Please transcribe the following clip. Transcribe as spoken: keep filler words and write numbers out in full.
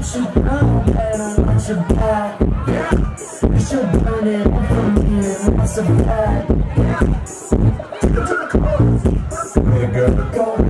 want you down, bad, I want you back. You should burn it for me, and that's a fact.